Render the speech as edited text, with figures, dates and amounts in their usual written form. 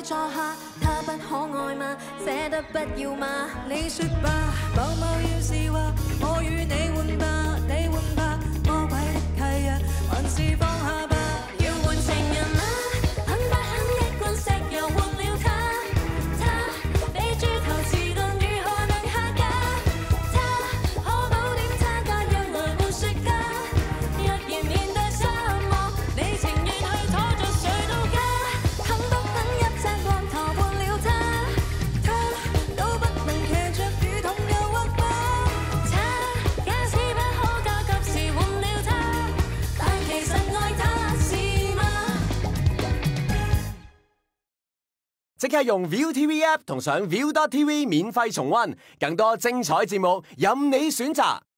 坐下，他不可愛嗎？捨得不要嗎？你說吧，某某要是話，我與你換吧，你換吧，魔鬼的契約，還是放下吧。要換情人嗎？肯不肯一罐石油換了他？他比豬頭遲鈍，如何能下架？他可補點差價，讓來沒雪茄。若然面對沙漠，你情願去坐着誰到家？肯不肯一隻駱駝換了他？他都不能騎着雨筒誘惑吧？他假使不可教，及時換了他，但其實愛他是嗎？ 即刻用 ViuTV App 同上 Viu.tv 免費重溫，更多精彩節目任你選擇。